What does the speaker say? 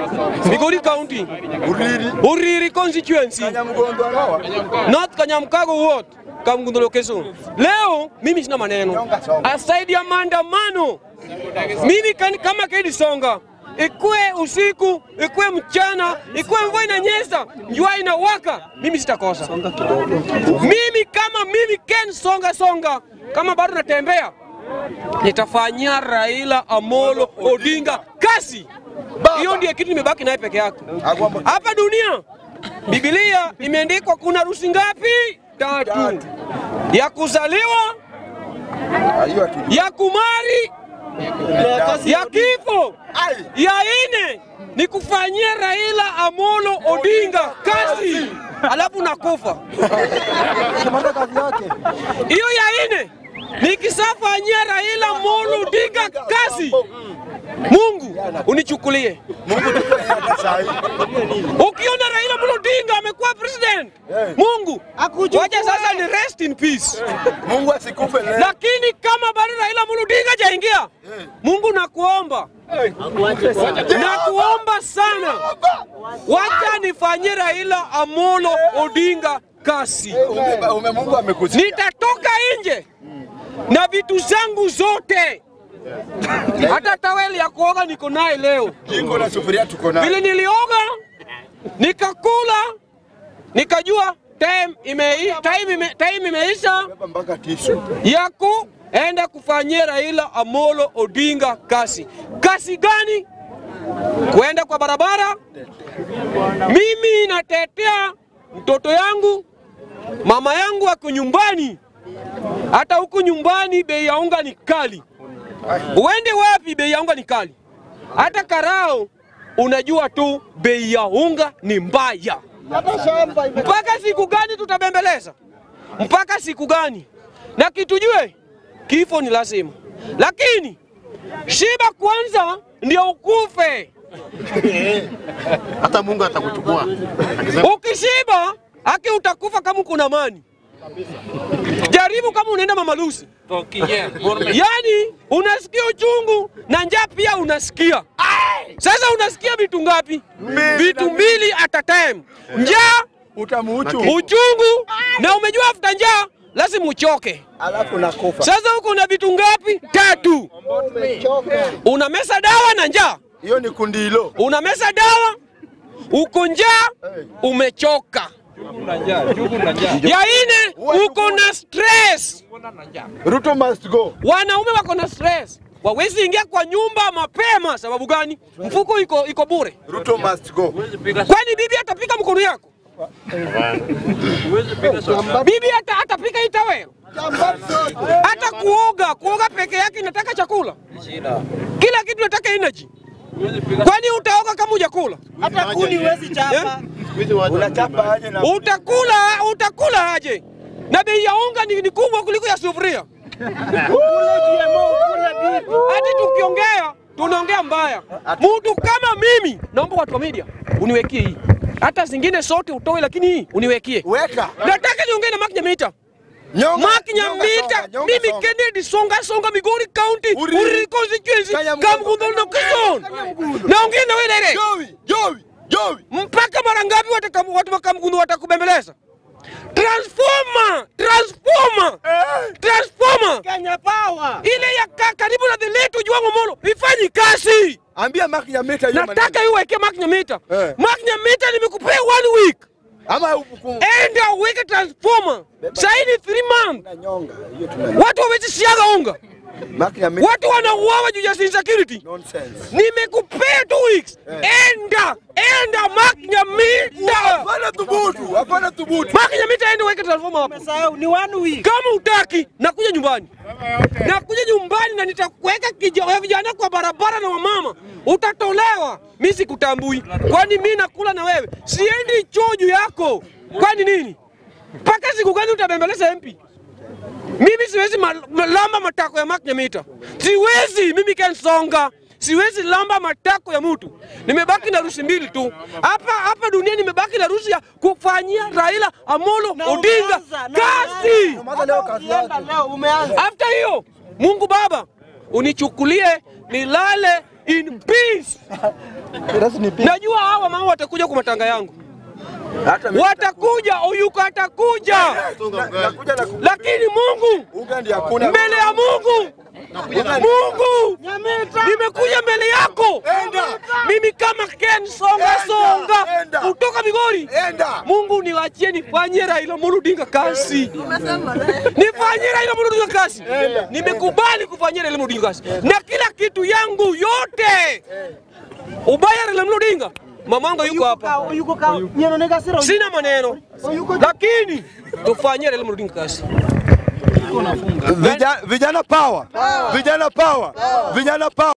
Migori County. Uriri constituency. North Kanyamkago ward. Kamgundu location. Leo mimi sina maneno. Aside ya maandamano. Mimi kama Kedi Songa. Ikue usiku, ikue mchana, ikue mvua inanyesha, jua inawaka, mimi sitakosa. Mimi Ken Songa, kama bado natembea, nitafanyia Raila Amolo Odinga kazi. Hiyo ndiyo kitu nimebaki naye peke yake. Hapa dunia, Biblia imeandikwa kuna harusi ngapi? 3. Ya kuzaliwa, ya kumari, ya kifo, ya 4 ni kufanyia Raila Amolo Odinga kazi, alafu nakufa. Hiyo ya 4 nikisafanyia Raila Amolo Odinga kazi, Mungu unichukulie. Ukiona Raila Amolo Odinga amekuwa president, Mungu wacha sasa ni rest in peace. Mungu asikufe leo. Lakini kama bado Raila Amolo Odinga jaingia, Mungu nakuomba. Nakuomba sana. Wacha nifanyie Raila Amolo Odinga kazi. Mungu amekusikia. Nitatoka nje na vitu zangu zote. Hata taweli ya kuoga niko naye leo. Jiko na sufuria tuko nayo. Vile nilioga, nikakula, nikajua time imeisha Mpaka tishu. ya kuenda kufanyia Raila Amolo Odinga kazi. Kazi gani? Kuenda kwa barabara. Mimi natetea mtoto yangu, mama yangu wako nyumbani. Hata huku nyumbani bei ya unga ni kali. Uende wapi bei ya unga ni kali? Hata Karao unajua tu bei ya unga ni mbaya. Mpaka siku gani tutabembeleza? Mpaka siku gani? Na kitujue kifo ni lazima. Lakini shiba kwanza ndio ukufe. Hata Mungu atakuchukua. Ukishiba haki utakufa kama kuna amani. Jaribu kama unaenda mamalusi. Yani unasikia uchungu na njaa pia unasikia. Sasa unasikia vitu ngapi? Vitu 2 at a time. Njaa, uchungu, na umejua after njaa lazima uchoke. Alafu nakufa. Sasa huko una vitu ngapi? 3. Unamesa dawa na njaa. Hiyo ni kundi hilo. Unamesa dawa, uko njaa, umechoka. Ya 4 uko na stress. Ruto must go. Wanaume wako na stress. Wawezi ingia kwa nyumba mapema sababu gani? Mfuko iko bure. Ruto must go. Kwani bibi atapika mkono yako? Bibi atapika itawe. Hata kuoga peke yake inataka chakula. Kila kitu inataka energy. Kwani utaoga kama hujakula? Hata kuni huwezi chapa. Unachapa aje na utakula aje? Na bei ya unga ni kubwa kuliko ya sufuria. Hadi tukiongea tunaongea mbaya. Mtu kama mimi naomba watu wa media uniwekie hii. Hata zingine sote utoe lakini hii uniwekie. Weka. Nataka niongee na Makinyamita. Makinyamita, mimi Kennedy Songa Migori County, Uriri constituency, Kamgundu location. Naongea na wewe direct. Joey. Mpaka mara ngapi watu wa Kamgundu watakubembeleza? Transformer. Kenya power. Ile ya karibu na the late Juango Molo ifanyi kazi. Ambia Makinyamita hiyo maneno. Nataka iweke Makinyamita. Makinyamita nimekupea 1 week. Ama enda uweke transformer. Saini 3 months. Watu wamejisiaga unga. Watu wanauawa juu ya insecurity. Nonsense. Nimekupea 2 weeks. Enda Makinyamita. Hapana thubutu. Makinyamita enda uweke transformer hapo. Umesahau ni 1 week. Kama utaki nakuja nyumbani. Nakuja nyumbani na nitakuweka vijana kwa barabara na wamama. Utatolewa. Mimi sikutambui. Kwani mimi nakula na wewe? Siendi choju yako. Kwani nini? Paka siku gani utabembeleza MP? Mimi siwezi lamba matako ya Makinyamita. Siwezi mimi Ken Songa. Siwezi lamba matako ya mtu. Nimebaki na ruhusa 2 tu. Hapa dunia nimebaki na ruhusa ya kufanyia Raila Amolo Odinga kazi. Leo umeanza. After hiyo, Mungu Baba unichukulie nilale in peace. Najua hawa mama watakuja kwa matanga yangu. Watakuja, Oyuko atakuja. Lakini Mungu, mbele ya Mungu, nimekuja mbele yako. Mimi kama Ken songa kutoka Migori. Mungu niwachie nifanye Raila Odinga kazi. Nifanye Raila Odinga kazi. Nimekubali kufanya Raila Odinga kazi. Na kila kitu yangu yote. Ubaya Raila Odinga. Mamangu yuko hapa. Sina maneno. Lakini tufanye Raila Odinga kazi. Vijana power. Vijana power. Vijana power.